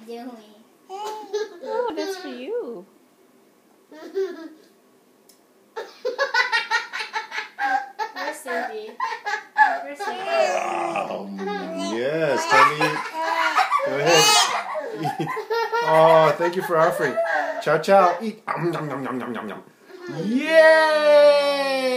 doing? Oh, that's for you. Where's Cindy? Where's Cindy? Yes, time to eat. Go ahead. Eat. Oh, thank you for offering. Ciao, ciao. Eat. Yay!